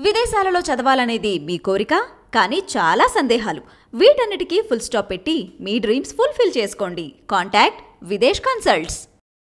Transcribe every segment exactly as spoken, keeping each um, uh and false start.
విదేశాలలో చదవాలనేది మీ కోరిక, కానీ చాలా సందేహాలు. వీటన్నిటికీ ఫుల్ స్టాప్ పెట్టి మీ డ్రీమ్స్ ఫుల్ఫిల్ చేసుకోండి. Contact Videsh consults.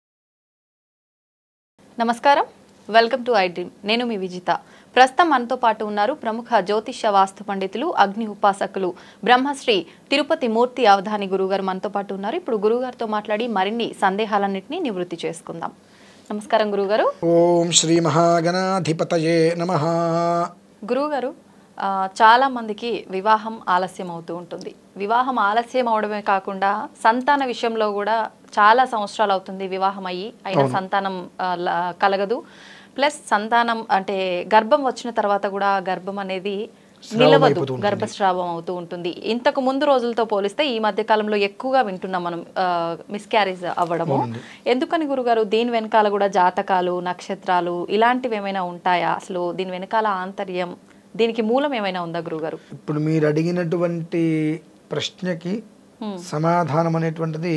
నమస్కారం, వెల్కమ్ టు ఐ డ్రీమ్. నేను మీ విజిత. ప్రస్తుతం మనతో పాటు ఉన్నారు ప్రముఖ జ్యోతిష్య వాస్తు పండితులు, అగ్ని ఉపాసకులు, బ్రహ్మశ్రీ తిరుపతి మూర్తి అవధాని గురుగారు మనతో పాటు ఉన్నారు. ఇప్పుడు గురుగారితో మాట్లాడి మరిన్ని సందేహాలన్నింటినీ నివృత్తి చేసుకుందాం. నమస్కారం గురుగారు. ఓం శ్రీ మహాగణాధిపతయే నమః. గురుగారు, చాలా మందికి వివాహం ఆలస్యం అవుతూ ఉంటుంది. వివాహం ఆలస్యం అవడమే కాకుండా సంతాన విషయంలో కూడా చాలా సంవత్సరాలు అవుతుంది వివాహం అయ్యి, అయినా సంతానం కలగదు. ప్లస్ సంతానం అంటే గర్భం వచ్చిన తర్వాత కూడా గర్భం అనేది నిలవదు, గర్భస్రావం అవుతూ ఉంటుంది. ఇంతకు ముందు రోజులతో పోలిస్తే ఈ మధ్య కాలంలో ఎక్కువగా వింటున్నాం మనం మిస్క్యారేజ్ అవ్వడము. ఎందుకని గురుగారు? దీని వెనకాల కూడా జాతకాలు, నక్షత్రాలు ఇలాంటివి ఏమైనా ఉంటాయా? అసలు దీని వెనకాల ఆంతర్యం, దీనికి మూలం ఏమైనా ఉందా గురుగారు? ఇప్పుడు మీరు అడిగినటువంటి ప్రశ్నకి సమాధానం అనేటువంటిది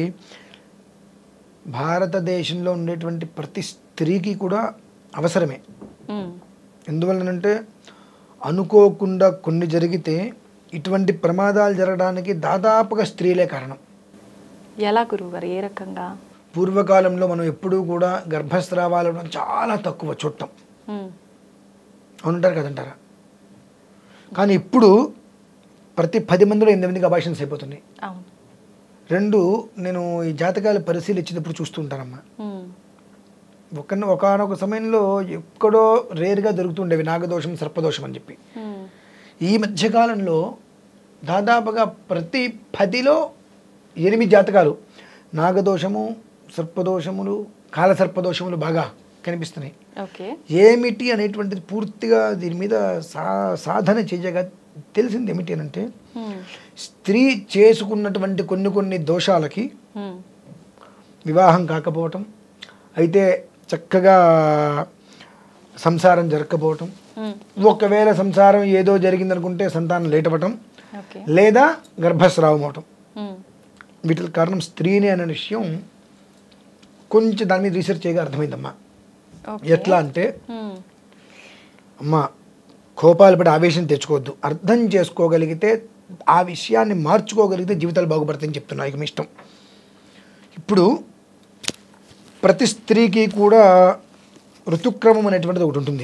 భారతదేశంలో ఉండేటువంటి ప్రతి స్త్రీకి కూడా అవసరమే. ఎందువల్లనంటే అనుకోకుండా కొన్ని జరిగితే ఇటువంటి ప్రమాదాలు జరగడానికి దాదాపుగా స్త్రీలే కారణం. ఎలా గురువుగారు? ఏ రకంగా? పూర్వకాలంలో మనం ఎప్పుడూ కూడా గర్భస్రావాలు చాలా తక్కువ చూడటం అవునంటారు కదంటారా? కానీ ఇప్పుడు ప్రతి పది మందిలో ఎనిమిది మందికి అబార్షన్స్ అయిపోతున్నాయి. రెండు, నేను ఈ జాతకాలు పరిశీలించినప్పుడు చూస్తూ ఉంటానమ్మా. ఒక ఒకనొక సమయంలో ఎక్కడో రేరుగా దొరుకుతుండేవి నాగదోషం, సర్పదోషం అని చెప్పి. ఈ మధ్యకాలంలో దాదాపుగా ప్రతి పదిలో ఎనిమిది జాతకాలు నాగదోషము, సర్పదోషములు, కాలసర్పదోషములు బాగా కనిపిస్తున్నాయి. ఏమిటి అనేటువంటిది పూర్తిగా దీని మీద సా సాధన చేయగా తెలిసింది ఏమిటి అని అంటే, స్త్రీ చేసుకున్నటువంటి కొన్ని కొన్ని దోషాలకి వివాహం కాకపోవటం, అయితే చక్కగా సంసారం జరగకపోవటం, ఒకవేళ సంసారం ఏదో జరిగిందనుకుంటే సంతానం లేట్ అవ్వటం, లేదా గర్భస్రావం అవటం, వీటికి కారణం స్త్రీనే అనే విషయం కొంచెం దాని మీద రీసెర్చ్ చేయగా అర్థమైందమ్మా. ఎట్లా అంటే, అమ్మా కోపాలు పడి ఆవేశం తెచ్చుకోవద్దు, అర్థం చేసుకోగలిగితే ఆ విషయాన్ని మార్చుకోగలిగితే జీవితాలు బాగుపడతాయని చెప్తున్నా. ఇక మీ ఇష్టం. ఇప్పుడు ప్రతి స్త్రీకి కూడా ఋతుక్రమం అనేటువంటిది ఒకటి ఉంటుంది.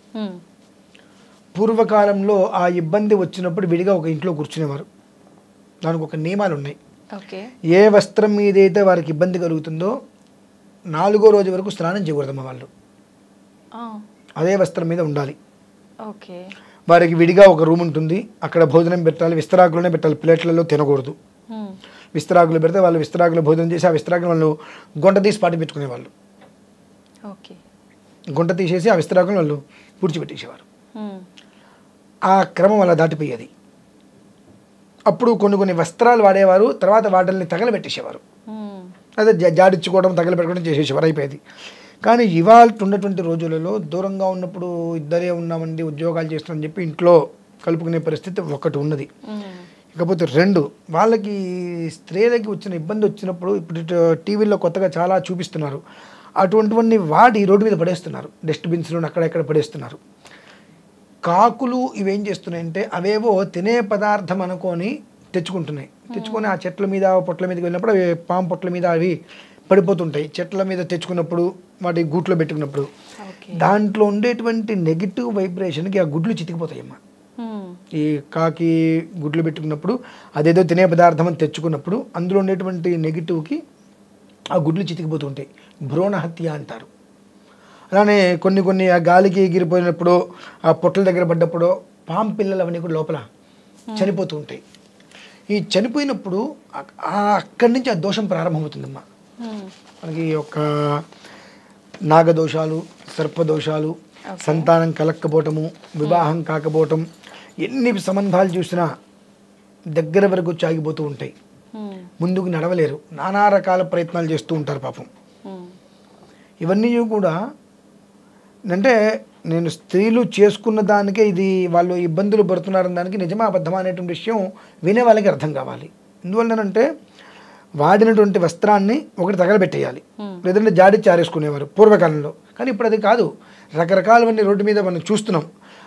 పూర్వకాలంలో ఆ ఇబ్బంది వచ్చినప్పుడు విడిగా ఒక ఇంట్లో కూర్చునేవారు. దానికి ఒక నియమాలు ఉన్నాయి. ఏ వస్త్రం మీద అయితే వారికి ఇబ్బంది కలుగుతుందో నాలుగో రోజు వరకు స్నానం చేయకూడదమ్మా వాళ్ళు. అదే వస్త్రం మీద ఉండాలి. వారికి విడిగా ఒక రూమ్ ఉంటుంది, అక్కడ భోజనం పెట్టాలి. విస్తరాకులోనే పెట్టాలి, ప్లేట్లలో తినకూడదు. విస్తరాకులు పెడితే వాళ్ళు విస్తరాకులు భోజనం చేసి ఆ విస్తరాకులు వాళ్ళు గుంట తీసి పాటి పెట్టుకునేవాళ్ళు. గుంట తీసేసి ఆ విస్తరాకులు వాళ్ళు పూడ్చిపెట్టేసేవారు. ఆ క్రమం అలా దాటిపోయేది. అప్పుడు కొన్ని కొన్ని వస్త్రాలు వాడేవారు, తర్వాత వాటిని తగలబెట్టేసేవారు. అదే జాడించుకోవడం, తగలబెట్టుకోవడం చేసేసేవారు, అయిపోయేది. కానీ ఇవాళ ఉన్నటువంటి రోజులలో దూరంగా ఉన్నప్పుడు ఇద్దరే ఉన్నామండి, ఉద్యోగాలు చేస్తామని చెప్పి ఇంట్లో కలుపుకునే పరిస్థితి ఒకటి ఉన్నది. ఇకపోతే రెండు, వాళ్ళకి స్త్రీలకి వచ్చిన ఇబ్బంది వచ్చినప్పుడు ఇప్పుడు టీవీలో కొత్తగా చాలా చూపిస్తున్నారు. అటువంటివన్నీ వాడి రోడ్డు మీద పడేస్తున్నారు, డస్ట్బిన్స్లో అక్కడెక్కడ పడేస్తున్నారు. కాకులు ఇవేం చేస్తున్నాయంటే అవేవో తినే పదార్థం అనుకొని తెచ్చుకుంటున్నాయి. తెచ్చుకొని ఆ చెట్ల మీద పొట్ల మీదకి వెళ్ళినప్పుడు అవి పాము పొట్ల మీద అవి పడిపోతుంటాయి. చెట్ల మీద తెచ్చుకున్నప్పుడు వాటి గూట్లో పెట్టుకున్నప్పుడు దాంట్లో ఉండేటువంటి నెగిటివ్ వైబ్రేషన్కి ఆ గుడ్లు చితికిపోతాయమ్మా. ఈ కాకి గుడ్లు పెట్టుకున్నప్పుడు అదేదో తినే పదార్థం అని తెచ్చుకున్నప్పుడు అందులో ఉండేటువంటి నెగిటివ్కి ఆ గుడ్లు చితికిపోతుంటాయి. భ్రూణ హత్య అంటారు. అలానే కొన్ని కొన్ని ఆ గాలికి ఎగిరిపోయినప్పుడు, ఆ పొట్టల దగ్గర పడ్డప్పుడు పాము పిల్లలు అవన్నీ కూడా లోపల చనిపోతూ ఉంటాయి. ఈ చనిపోయినప్పుడు అక్కడి నుంచి ఆ దోషం ప్రారంభమవుతుందమ్మా. మనకి ఒక నాగదోషాలు, సర్పదోషాలు, సంతానం కలక్కపోవటము, వివాహం కాకపోవటం, ఎన్ని సంబంధాలు చూసినా దగ్గర వరకు వచ్చి ఆగిపోతూ ఉంటాయి. ముందుకు నడవలేరు, నానా రకాల ప్రయత్నాలు చేస్తూ ఉంటారు పాపం. ఇవన్నీ కూడా అంటే నేను స్త్రీలు చేసుకున్న దానికే ఇది వాళ్ళు ఇబ్బందులు పడుతున్నారని దానికి నిజమా అబద్ధమా అనేటువంటి విషయం వినే వాళ్ళకి అర్థం కావాలి. ఎందువల్లనంటే వాడినటువంటి వస్త్రాన్ని ఒకటి తగలబెట్టేయాలి, లేదంటే జాడి చారేసుకునేవారు పూర్వకాలంలో. కానీ ఇప్పుడు అది కాదు. రకరకాలవన్నీ రోడ్డు మీద మనం చూస్తున్నాం.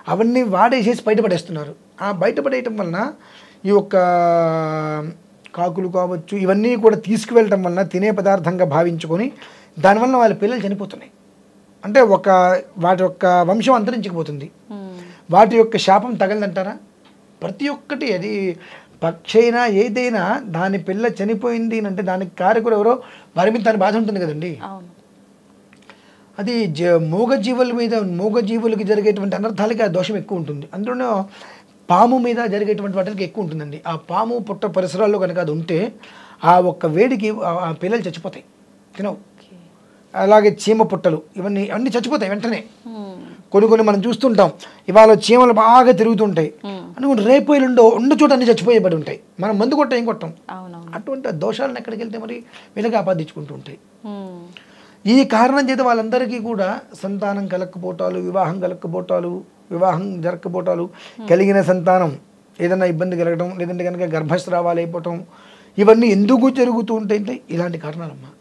అవన్నీ వాడేసేసి బయటపడేస్తున్నారు. ఆ బయటపడేయటం వలన ఈ యొక్క కాకులు కావచ్చు ఇవన్నీ కూడా తీసుకువెళ్ళటం వలన తినే పదార్థంగా భావించుకొని దానివల్ల వాళ్ళ పిల్లలు చనిపోతున్నాయి. అంటే ఒక వాటి యొక్క వంశం అంతరించిపోతుంది. వాటి యొక్క శాపం తగలదంటారా? ప్రతి ఒక్కటి అది పక్షి అయినా ఏదైనా దాని పిల్ల చనిపోయింది అంటే దానికి కారకుడు ఎవరో వారి మీద దాని బాధ ఉంటుంది కదండి. అది జ మూగజీవుల మీద మూగజీవులకి జరిగేటువంటి అనర్థాలకి ఆ దోషం ఎక్కువ ఉంటుంది. అందులోనే పాము మీద జరిగేటువంటి వాటికి ఎక్కువ ఉంటుందండి. ఆ పాము పుట్ట పరిసరాల్లో కనుక అది ఉంటే ఆ ఒక్క వేడికి ఆ పిల్లలు చచ్చిపోతాయి తినవు. అలాగే చీమ పుట్టలు ఇవన్నీ అన్నీ చచ్చిపోతాయి వెంటనే. కొన్ని కొన్ని మనం చూస్తుంటాం ఇవాళ చీమలు బాగా తిరుగుతుంటాయి అనుకుంటే రేపు ఎల్లుండో ఉన్న చోట అన్ని చచ్చిపోయేబడి ఉంటాయి. మనం మందు కొట్ట ఏం కొట్టాం. అటువంటి దోషాలను ఎక్కడికి వెళ్తే మరి వీళ్ళకి ఆపాదించుకుంటూ ఉంటాయి. ఈ కారణం చేత వాళ్ళందరికీ కూడా సంతానం కలక్కపోవటాలు, వివాహం కలక్కపోవటాలు, వివాహం జరగకపోవటాలు, కలిగిన సంతానం ఏదైనా ఇబ్బంది కలగడం, లేదంటే కనుక గర్భస్రావాలు అయిపోవటం, ఇవన్నీ ఎందుకు జరుగుతూ ఉంటాయంటే ఇలాంటి కారణాలమ్మా.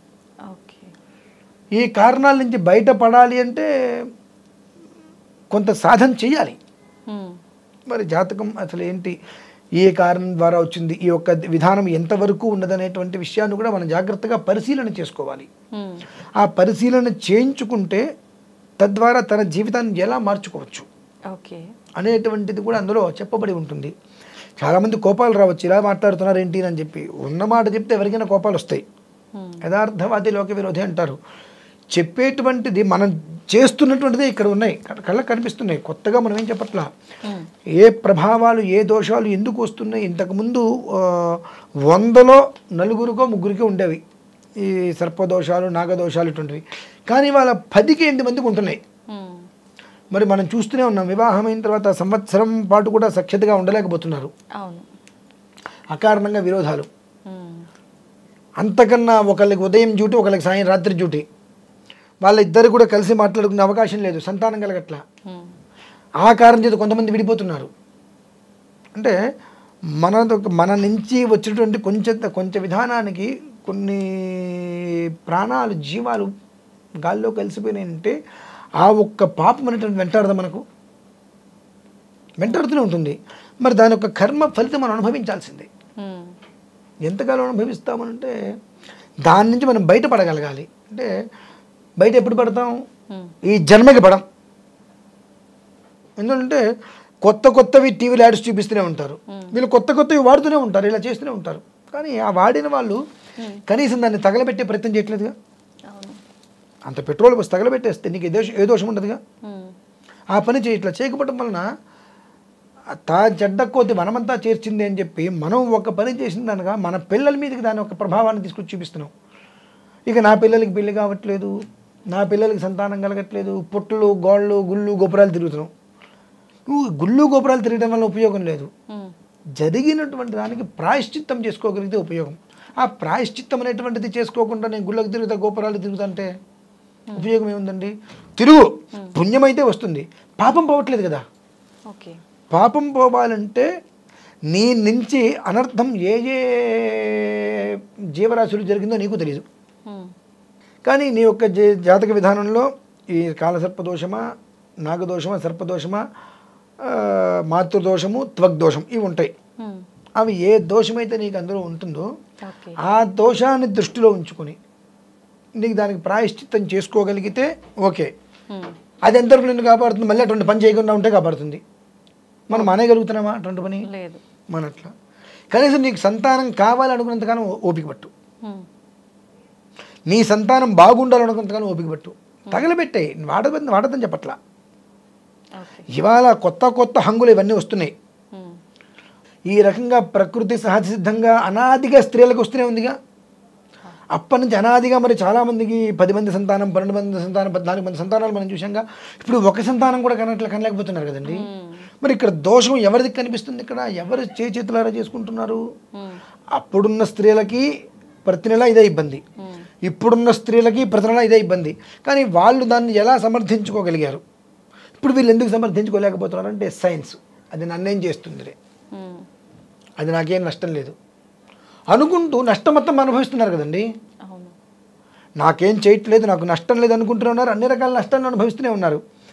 ఈ కారణాల నుంచి బయటపడాలి అంటే కొంత సాధన చేయాలి. మరి జాతకం అసలు ఏంటి, ఏ కారణం ద్వారా వచ్చింది, ఈ యొక్క విధానం ఎంతవరకు ఉన్నదనేటువంటి విషయాన్ని కూడా మనం జాగ్రత్తగా పరిశీలన చేసుకోవాలి. ఆ పరిశీలన చేయించుకుంటే తద్వారా తన జీవితాన్ని ఎలా మార్చుకోవచ్చు అనేటువంటిది కూడా అందులో చెప్పబడి ఉంటుంది. చాలామంది కోపాలు రావచ్చు, ఇలా మాట్లాడుతున్నారు ఏంటి అని చెప్పి. ఉన్నమాట చెప్తే ఎవరికైనా కోపాలు వస్తాయి. యథార్థవాది లోక విరోధి అంటారు. చెప్పేటువంటిది మనం చేస్తున్నటువంటిదే ఇక్కడ ఉన్నాయి, కళ్ళకు కనిపిస్తున్నాయి. కొత్తగా మనం ఏం చెప్పట్లా. ఏ ప్రభావాలు ఏ దోషాలు ఎందుకు వస్తున్నాయి, ఇంతకుముందు వందలో నలుగురికో ముగ్గురికో ఉండేవి ఈ సర్పదోషాలు నాగదోషాలు ఇటువంటివి. కానీ వాళ్ళ పదికి ఎనిమిది మందికి ఉంటున్నాయి. మరి మనం చూస్తూనే ఉన్నాం, వివాహం అయిన తర్వాత సంవత్సరం పాటు కూడా సఖ్యతగా ఉండలేకపోతున్నారు. అకారణంగా విరోధాలు. అంతకన్నా ఒకళ్ళకి ఉదయం డ్యూటీ, ఒకళ్ళకి సాయం రాత్రి డ్యూటీ. వాళ్ళిద్దరు కూడా కలిసి మాట్లాడుకునే అవకాశం లేదు, సంతానం కలగట్లా. ఆ కారణం చేత కొంతమంది విడిపోతున్నారు. అంటే మన మన నుంచి వచ్చినటువంటి కొంచెం కొంచెం విధానానికి కొన్ని ప్రాణాలు జీవాలు గాల్లో కలిసిపోయినాయంటే ఆ ఒక్క పాపం అనేటువంటి వెంటాడదా మనకు, వెంటాడుతూనే ఉంటుంది. మరి దాని యొక్క కర్మ ఫలితం మనం అనుభవించాల్సిందే. ఎంతకాలం అనుభవిస్తామనంటే దాని నుంచి మనం బయటపడగలగాలి. అంటే బయట ఎప్పుడు పడతాం, ఈ జన్మకి పడం. ఎందుకంటే కొత్త కొత్తవి టీవీలో యాడ్స్ చూపిస్తూనే ఉంటారు, వీళ్ళు కొత్త కొత్తవి వాడుతూనే ఉంటారు, ఇలా చేస్తూనే ఉంటారు. కానీ ఆ వాడిన వాళ్ళు కనీసం దాన్ని తగలబెట్టే ప్రయత్నం చేయట్లేదుగా. అంత పెట్రోల్ బస్ తగలబెట్టేస్తే నీకు ఏ దోషం ఏ దోషం ఉండదుగా. ఆ పని చేయట్లా. చేయకపోవడం వలన తా చెడ్డ కొద్ది మనమంతా చేర్చింది అని చెప్పి మనం ఒక పని చేసిన దానిగా మన పిల్లల మీదకి దాని ఒక ప్రభావాన్ని తీసుకొచ్చి చూపిస్తున్నాం. ఇక నా పిల్లలకి పెళ్లి కావట్లేదు, నా పిల్లలకి సంతానం కలగట్లేదు, పుట్టలు గోళ్ళు గుళ్ళు గోపురాలు తిరుగుతున్నాం. నువ్వు గుళ్ళు గోపురాలు తిరగడం వల్ల ఉపయోగం లేదు. జరిగినటువంటి దానికి ప్రాయశ్చిత్తం చేసుకోగలిగితే ఉపయోగం. ఆ ప్రాయశ్చిత్తం అనేటువంటిది చేసుకోకుండా నేను గుళ్ళకి తిరుగుతా గోపురాలు తిరుగుతుంటే ఉపయోగం ఏముందండి? తిరుగు, పుణ్యమైతే వస్తుంది, పాపం పోవట్లేదు కదా. పాపం పోవాలంటే నీ నుంచి అనర్థం ఏ ఏ జీవరాశులు జరిగిందో నీకు తెలియదు. కానీ నీ యొక్క జాతక విధానంలో ఈ కాలసర్పదోషమా, నాగదోషమా, సర్పదోషమా, మాతృదోషము, త్వగ్దోషం ఇవి ఉంటాయి. అవి ఏ దోషమైతే నీకు అందులో ఉంటుందో ఆ దోషాన్ని దృష్టిలో ఉంచుకొని నీకు దానికి ప్రాయశ్చిత్తం చేసుకోగలిగితే ఓకే. అది ఎంతవరకు నిన్ను కాపాడుతుంది? మళ్ళీ అటువంటి పని చేయకుండా ఉంటే కాపాడుతుంది. మనం మానేయగలుగుతున్నామా అటువంటి పని? లేదు. మన అట్లా కనీసం నీకు సంతానం కావాలనుకున్నంతగానో ఓపిక పట్టు, నీ సంతానం బాగుండాలనుకున్నంతగానో ఓపిక పట్టు. తగలబెట్టే వాడబ వాడదని చెప్పట్లా. ఇవాళ కొత్త కొత్త హంగులు ఇవన్నీ వస్తున్నాయి. ఈ రకంగా ప్రకృతి సహజసిద్ధంగా అనాదిగా స్త్రీలకు వస్తూనే ఉందిగా. అప్పటి నుంచి అనాదిగా మరి చాలామందికి పది మంది సంతానం, పన్నెండు మంది సంతానం, పద్నాలుగు మంది సంతానాలు మనం చూసాంగా. ఇప్పుడు ఒక సంతానం కూడా కనట్ల కనలేకపోతున్నారు కదండి. మరి ఇక్కడ దోషం ఎవరిది కనిపిస్తుంది? ఇక్కడ ఎవరు చే చేతులారా చేసుకుంటున్నారు? అప్పుడున్న స్త్రీలకి ప్రతి నెల ఇదే ఇబ్బంది, ఇప్పుడున్న స్త్రీలకి ప్రతి నెల ఇదే ఇబ్బంది. కానీ వాళ్ళు దాన్ని ఎలా సమర్థించుకోగలిగారు? ఇప్పుడు వీళ్ళు ఎందుకు సమర్థించుకోలేకపోతున్నారు అంటే సైన్స్ అది నన్నేం చేస్తుంది, అది నాకేం నష్టం లేదు అనుకుంటూ నష్టం మొత్తం అనుభవిస్తున్నారు కదండి. నాకేం చేయట్లేదు, నాకు నష్టం లేదు అనుకుంటూనే ఉన్నారు. అన్ని రకాల నష్టాన్ని అనుభవిస్తూనే ఉన్నారు.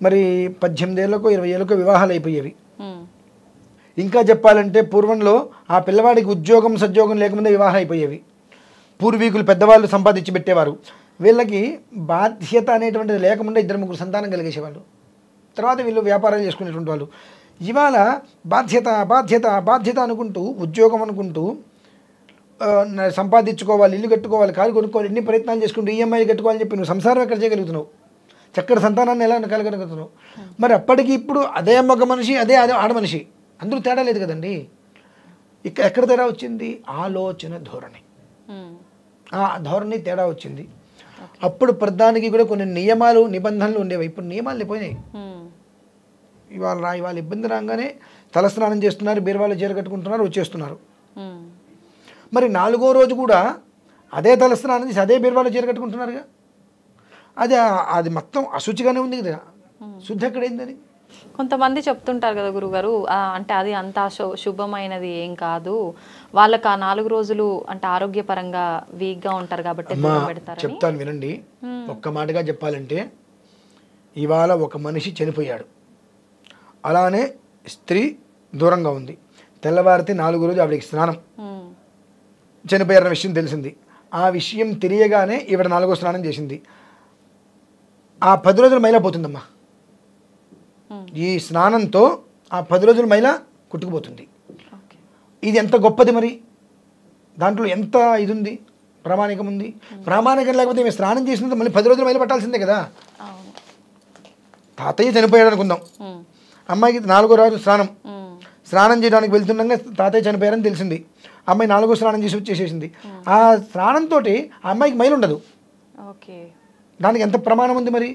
మరి పద్దెనిమిది ఏళ్ళకో ఇరవై ఏళ్ళకో వివాహాలు అయిపోయేవి. ఉమ్, ఇంకా చెప్పాలంటే పూర్వంలో ఆ పిల్లవాడికి ఉద్యోగం సద్యోగం లేకముందే వివాహం అయిపోయేవి. పూర్వీకులు పెద్దవాళ్ళు సంపాదించి పెట్టేవారు. వీళ్ళకి బాధ్యత అనేటువంటిది లేకముందే ఇద్దరు ముగ్గురు సంతానం కలిగేసేవాళ్ళు. తర్వాత వీళ్ళు వ్యాపారాలు చేసుకునేటువంటి వాళ్ళు. ఇవాళ బాధ్యత బాధ్యత బాధ్యత అనుకుంటూ ఉద్యోగం అనుకుంటూ ఆ, నా- సంపాదించుకోవాలి, ఇల్లు కట్టుకోవాలి, కారు కొనుక్కోవాలి, ఎన్ని ప్రయత్నాలు చేసుకుంటూ ఈఎంఐలు కట్టుకోవాలని చెప్పి నువ్వు సంసారం ఎక్కడ చేయగలుగుతున్నావు? చక్కటి సంతానాన్ని ఎలా కలగలుగుతున్నావు? మరి అప్పటికి ఇప్పుడు అదే మగ మనిషి అదే అదే ఆడ మనిషి, అందరూ తేడా లేదు కదండి. ఇక్కడ ఎక్కడ తేడా వచ్చింది? ఆలోచన ధోరణి. ఉమ్, ఆ ధోరణి తేడా వచ్చింది. అప్పుడు ప్రధానికి కూడా కొన్ని నియమాలు నిబంధనలు ఉండేవి. ఇప్పుడు నియమాలు పోయినాయి. ఉమ్, ఇవాళ రా ఇవాళ ఇబ్బంది రాగానే తలస్నానం చేస్తున్నారు, బీరువాళ్ళు చీర కట్టుకుంటున్నారు, వచ్చేస్తున్నారు. ఉమ్, మరి నాలుగో రోజు కూడా అదే తలస్నానం చేసి అదే బీరువాళ్ళు చీర కట్టుకుంటున్నారుగా. అది అది మొత్తం అశుచిగానే ఉంది కదా. శుద్ధి ఎక్కడైందని? కొంతమంది చెప్తుంటారు కదా గురుగారు, ఆ, అంటే అది అంత శు- శుభమైనది ఏం కాదు, వాళ్ళకి ఆ నాలుగు రోజులు అంటే ఆరోగ్యపరంగా వీక్ గా ఉంటారు కాబట్టి అమ్మా దూరం పెడతారని. చెప్తాను వినండి. ఒక్క మాటగా చెప్పాలంటే ఇవాళ ఒక మనిషి చనిపోయాడు, అలానే స్త్రీ దూరంగా ఉంది. తెల్లవారితే నాలుగు రోజు ఆవిడకి స్నానం, ఉమ్, చనిపోయారన్న విషయం తెలిసింది. ఆ విషయం తెలియగానే ఈవిడ నాలుగో స్నానం చేసింది. ఆ పది రోజులు మైలా పోతుందమ్మా. ఉమ్, ఈ స్నానంతో ఆ పది రోజుల మైల కుట్టుకుపోతుంది. ఓకే. ఇది ఎంత గొప్పది మరి! దాంట్లో ఎంత ఇది ఉంది, ప్రామాణికం ఉంది. ప్రామాణికం లేకపోతే మేము స్నానం చేసినంత మళ్ళీ పది రోజులు మైల పట్టాల్సిందే కదా. అవును. తాతయ్య చనిపోయాడు అనుకుందాం, ఉమ్, అమ్మాయికి నాలుగో రోజు స్నానం, ఉమ్, స్నానం చేయడానికి వెళ్తుండగా తాతయ్య చనిపోయారని తెలిసింది. అమ్మాయి నాలుగో స్నానం చేసి వచ్చేసేసింది. ఆ స్నానంతో ఆ అమ్మాయికి మైలు ఉండదు. ఓకే. దానికి ఎంత ప్రమాణం ఉంది మరి!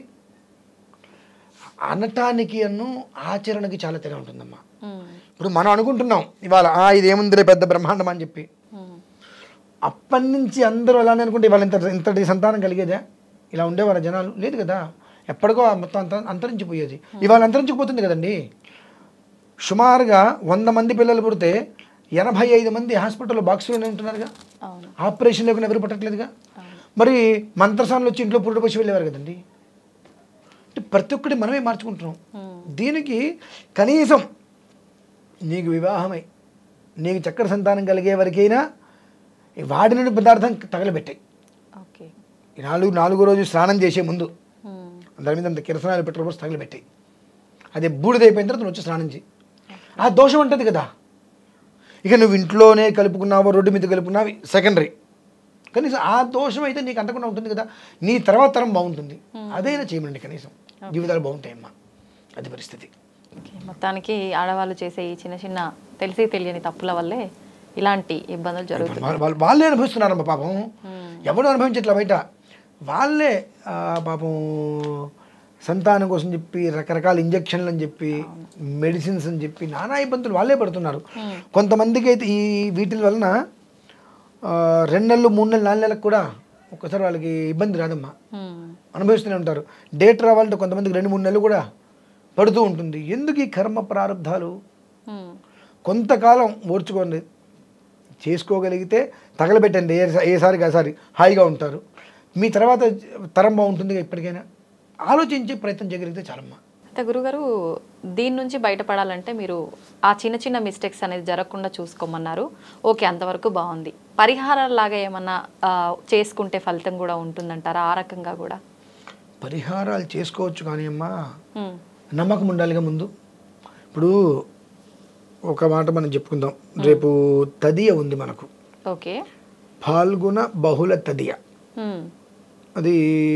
అనటానికి అన్ను ఆచరణకి చాలా తేడా ఉంటుందమ్మా. ఉమ్, ఇప్పుడు మనం అనుకుంటున్నాం ఇవాళ ఆ ఇదేముందిలే పెద్ద బ్రహ్మాండం అని చెప్పి. ఉమ్, అప్పటి నుంచి అందరూ అలానే అనుకుంటే ఇవాళ ఇంత ఇంతటి సంతానం కలిగేదా? ఇలా ఉండేవారు జనాలు? లేదు కదా. ఎప్పటికో ఆ మొత్తం అంత అంతరించిపోయేది. ఇవాళ అంతరించిపోతుంది కదండి. సుమారుగా వంద మంది పిల్లలు పుడితే ఎనభై ఐదు మంది హాస్పిటల్లో బాక్సులోనే ఉంటున్నారుగా. అవును. ఆపరేషన్ లేకుండా ఎవరు పుట్టట్లేదుగా. అవును. మరి మంత్రసానులు వచ్చి ఇంట్లో పురుడు పోసి వెళ్ళేవారు కదండి. అంటే ప్రతి ఒక్కటి మనమే మార్చుకుంటున్నాం. ఉమ్, దీనికి కనీసం నీకు వివాహమై నీకు చక్కటి సంతానం కలిగే వరకైనా ఈ వాడిన పదార్థం తగలబెట్టాయి. ఓకే. ఈ నాలుగు నాలుగో రోజు స్నానం చేసే ముందు ఉమ్, దాని మీద అంత కిరసనాలు పెట్రోల్ పోసి తగలబెట్టాయి. అదే బూడిదైపోయిన తర్వాత నువ్వు వచ్చి స్నానం చేయి. ఆ దోషం ఉంటుంది కదా. ఇక నువ్వు ఇంట్లోనే కలుపుకున్నావో రోడ్డు మీద కలుపుకున్నావు సెకండరీ, కనీసం ఆ దోషం అయితే నీకు అంటకుండా ఉంటుంది కదా. నీ తర్వాత తరం బాగుంటుంది. అదైనా చేయమండి, కనీసం జీవితాలు బాగుంటాయమ్మా. అది పరిస్థితి. ఓకే. మొత్తానికి ఆడవాళ్ళు చేసే ఈ చిన్న చిన్న తెలిసి తెలియని తప్పుల వల్లే ఇలాంటి ఇబ్బందులు జరుగుతాయి. వాళ్ళ- వాళ్ళు వాళ్ళే అనుభవిస్తున్నారమ్మా పాపం. ఎవరు అనుభవించట్లా బయట. వాళ్ళే ఆ, పాపం సంతానం కోసం చెప్పి రకరకాల ఇంజక్షన్లు అని చెప్పి మెడిసిన్స్ అని చెప్పి నానా ఇబ్బందులు వాళ్ళే పడుతున్నారు. కొంతమందికి అయితే ఈ వీటి వలన ఆ, రెండు నెలలు మూడు నెలలు నాలుగు నెలలకు కూడా ఒక్కసారి వాళ్ళకి ఇబ్బంది రాదమ్మా, ఉమ్, అనుభవిస్తూనే ఉంటారు. డేట్ రావాలంటే కొంతమందికి రెండు మూడు నెలలు కూడా పడుతూ ఉంటుంది. ఎందుకు ఈ కర్మ ప్రారంధాలు? ఉమ్, కొంతకాలం ఓర్చుకోండి, చేసుకోగలిగితే తగలబెట్టండి. ఏ ఏసారికి ఆసారి హాయిగా ఉంటారు. మీ తర్వాత తరం బాగుంటుంది. ఇప్పటికైనా ఆలోచించి ప్రయత్నం చేయగలిగితే చాలమ్మా. అయితే గురుగారు, దీని నుంచి బయటపడాలంటే మీరు ఆ చిన్న చిన్న మిస్టేక్స్ అనేది జరగకుండా చూసుకోమన్నారు. ఓకే, అంతవరకు బాగుంది. పరిహారాలాగా ఏమన్నా ఆ, చేసుకుంటే ఫలితం కూడా ఉంటుందంటారా? ఆ రకంగా కూడా పరిహారాలు చేసుకోవచ్చు, కానీ అమ్మా ఉమ్, నమ్మకం ఉండాలిగా ముందు. ఇప్పుడు ఒక మాట మనం చెప్పుకుందాం. రేపు తదియ ఉంది మనకు, ఓకే. ఫాల్గుణ బహుళ తదియ. ఉమ్, అది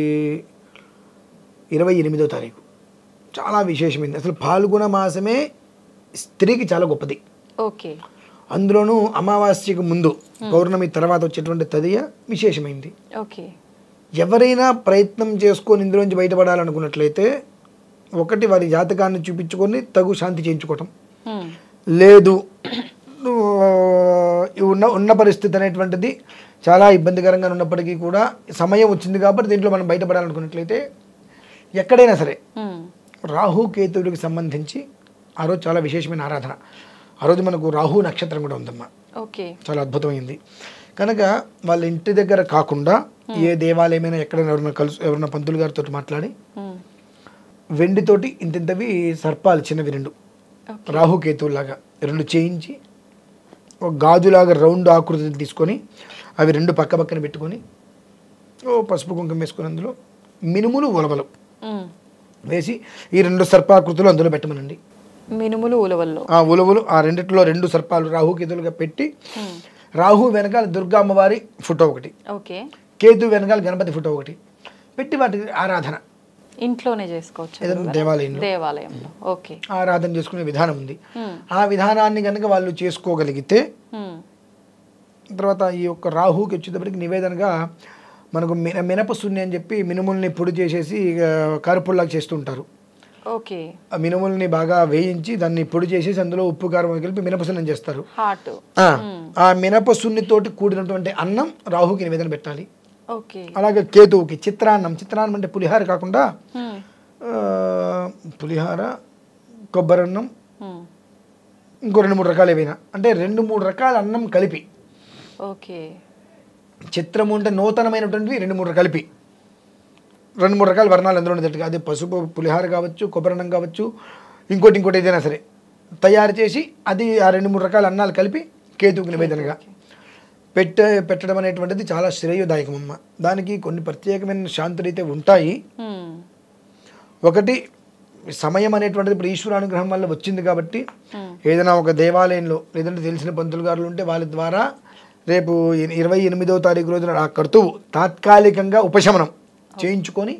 ఇరవై ఎనిమిదో తారీఖు. చాలా విశేషమైంది. అసలు ఫాల్గుణ మాసమే స్త్రీకి చాలా గొప్పది. ఓకే. అందులోనూ అమావాస్యకు ముందు పౌర్ణమి తర్వాత వచ్చేటువంటి తదియ విశేషమైంది. ఓకే. ఎవరైనా ప్రయత్నం చేసుకొని ఇందులోంచి బయటపడాలనుకున్నట్లయితే ఒకటి వారి జాతకాన్ని చూపించుకొని తగు శాంతి చేయించుకోవటం. ఉమ్, లేదు ఉన్న ఉన్న పరిస్థితి అనేటువంటిది చాలా ఇబ్బందికరంగా ఉన్నప్పటికీ కూడా సమయం వచ్చింది కాబట్టి దీంట్లో మనం బయటపడాలనుకున్నట్లయితే ఎక్కడైనా సరే ఉమ్, రాహు కేతువుడికి సంబంధించి ఆ రోజు చాలా విశేషమైన ఆరాధన. ఆ రోజు మనకు రాహు నక్షత్రం కూడా ఉందమ్మా, ఓకే. చాలా అద్భుతమైంది. కనుక వాళ్ళ ఇంటి దగ్గర కాకుండా ఏ దేవాలయమైనా ఎక్కడైనా ఎవరైనా కలుసు ఎవరైనా పంతులు గారితో మాట్లాడి ఉమ్, వెండితోటి ఇంతింతవి సర్పాలు చిన్నవి రెండు రాహుకేతువులాగా రెండు చేయించి ఒక గాజులాగా రౌండ్ ఆకృతిని తీసుకొని అవి రెండు పక్క పక్కన పెట్టుకొని ఓ పసుపు కుంకుమ వేసుకొని అందులో మినుములు ఉలవలు వేసి ఈ రెండు సర్పాకృతులు అందులో పెట్టమనండి. మినుములు ఉలవల్లో ఆ ఉలవలు ఆ రెండిట్లో రెండు సర్పాలు రాహుకేతులుగా పెట్టి రాహు వెనకాల దుర్గా అమ్మవారి ఫోటో ఒకటి, ఓకే, కేతు వెనకాల గణపతి ఫోటో ఒకటి పెట్టి వాటి ఆరాధన ఇంట్లోనే చేసుకోవచ్చు, ఏదైనా దేవాలయంలో దేవాలయంలో ఓకే ఆరాధన చేసుకునే విధానం ఉంది. ఆ విధానాన్ని కనుక వాళ్ళు చేసుకోగలిగితే తర్వాత ఈ యొక్క రాహుకి వచ్చేటప్పటికి నివేదనగా మనకు మిన మినపసున్ని అని చెప్పి మినుముల్ని పొడి చేసేసి కారపొడిలాగా చేస్తుంటారు. ఓకే, ఆ మినుముల్ని బాగా వేయించి దాన్ని పొడి చేసేసి అందులో ఉప్పు కారం కలిపి మినపసున్నం చేస్తారు. హాట్ ఆ మినపసున్నితోటి కూడినటువంటి అన్నం రాహుకి నివేదన పెట్టాలి. ఓకే, అలాగే కేతువుకి చిత్రాన్నం, చిత్రాన్నం అంటే పులిహార కాకుండా పులిహార, కొబ్బరన్నం, ఇంకో రెండు మూడు రకాలు ఏవైనా అంటే రెండు మూడు రకాల అన్నం కలిపి, ఓకే, చిత్రము అంటే నూతనమైనటువంటివి రెండు మూడు కలిపి రెండు మూడు రకాల వర్ణాలు అందులో ఉండేటట్టుగా అది పసుపు పులిహార కావచ్చు, కొబ్బరన్నం కావచ్చు, ఇంకోటి ఇంకోటి ఏదైనా సరే తయారు చేసి అది ఆ రెండు మూడు రకాల అన్నాలు కలిపి కేతువుకి నివేదనగా పెట్టే పెట్టడం అనేటువంటిది చాలా శ్రేయోదాయకం అమ్మ. దానికి కొన్ని ప్రత్యేకమైన శాంతులు అయితే ఉంటాయి. ఒకటి సమయం అనేటువంటిది ఇప్పుడు ఈశ్వరానుగ్రహం వల్ల వచ్చింది కాబట్టి ఏదైనా ఒక దేవాలయంలో లేదంటే తెలిసిన పంతులు గారులు ఉంటే వాళ్ళ ద్వారా రేపు ఇరవై ఎనిమిదవ తారీఖు రోజున ఆ కర్తువు తాత్కాలికంగా ఉపశమనం చేయించుకొని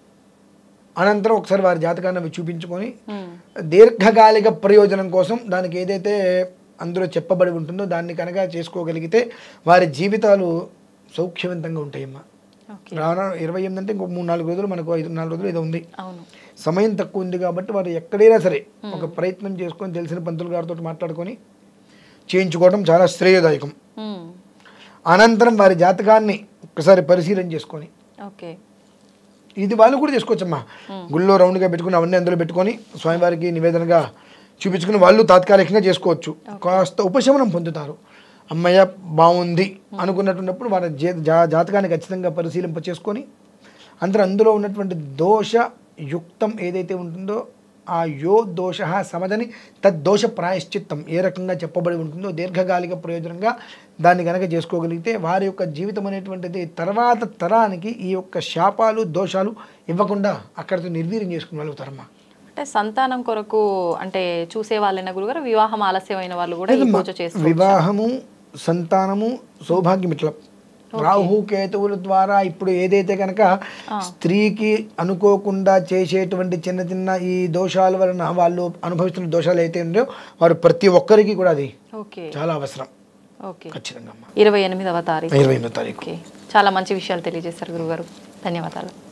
అనంతరం ఒకసారి వారి జాతకాన్ని అవి చూపించుకొని దీర్ఘకాలిక ప్రయోజనం కోసం దానికి ఏదైతే అందులో చెప్పబడి ఉంటుందో దాన్ని కనుక చేసుకోగలిగితే వారి జీవితాలు సౌఖ్యవంతంగా ఉంటాయమ్మా. రాను ఇరవై ఎనిమిది అంటే ఇంకో మూడు నాలుగు రోజులు మనకు ఐదు నాలుగు రోజులు ఏదో ఉంది, సమయం తక్కువ ఉంది కాబట్టి వారు ఎక్కడైనా సరే ఒక ప్రయత్నం చేసుకొని తెలిసిన పంతులు గారితో మాట్లాడుకొని చేయించుకోవడం చాలా శ్రేయదాయకం. అనంతరం వారి జాతకాన్ని ఒకసారి పరిశీలన చేసుకొని ఇది వాళ్ళు కూడా చేసుకోవచ్చమ్మా. గుళ్ళో రౌండ్గా పెట్టుకుని అవన్నీ అందులో పెట్టుకొని స్వామివారికి నివేదనగా చూపించుకుని వాళ్ళు తాత్కాలికంగా చేసుకోవచ్చు. కాస్త ఉపశమనం పొందుతారు. అమ్మయ్య బాగుంది అనుకున్నట్టున్నప్పుడు వారి జా జాతకాన్ని ఖచ్చితంగా పరిశీలింప చేసుకొని అందరూ అందులో ఉన్నటువంటి దోషయుక్తం ఏదైతే ఉంటుందో ఆ యో దోష సమదని తద్దోష ప్రాయశ్చిత్తం ఏ రకంగా చెప్పబడి ఉంటుందో దీర్ఘకాలిక ప్రయోజనంగా దాన్ని కనుక చేసుకోగలిగితే వారి యొక్క జీవితం అనేటువంటిది తర్వాత తరానికి ఈ యొక్క శాపాలు దోషాలు ఇవ్వకుండా అక్కడితో నిర్వీర్యం చేసుకుని వెళ్తారమ్మా. అంటే సంతానం కొరకు అంటే చూసే వాళ్ళైన గురుగారు వివాహం ఆలస్యమైన వాళ్ళు కూడా ఈ పూజ చేసుకోవచ్చు. వివాహము, సంతానము, సౌభాగ్యం ఇట్లా రాహు కేతువుల ద్వారా ఇప్పుడు ఏదైతే కనుక స్త్రీకి అనుకోకుండా చేసేటువంటి చిన్న చిన్న ఈ దోషాల వలన వాళ్ళు అనుభవిస్తున్న దోషాలు అయితే ఉన్నాయో వారు ప్రతి ఒక్కరికి కూడా అది చాలా అవసరం. ఖచ్చితంగా ఇరవై ఎనిమిదవ తారీఖు ఇరవై ఎనిమిదవ తారీఖు చాలా మంచి విషయాలు తెలియజేశారు గురుగారు. ధన్యవాదాలు.